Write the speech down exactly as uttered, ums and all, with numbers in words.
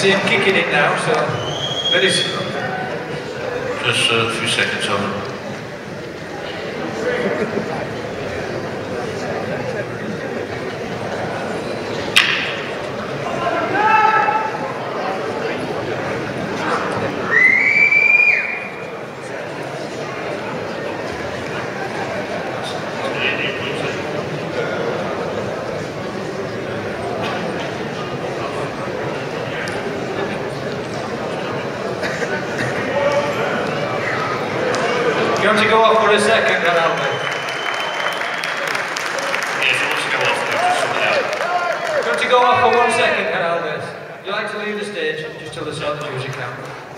see him kicking it now, so very soon. Just a few seconds on it. You want to go off for a second, then, Albert? Yes, he wants to go off now, just sort it out. You want to go off for one second, then, Albert? You like to leave the stage just till the sort of music out?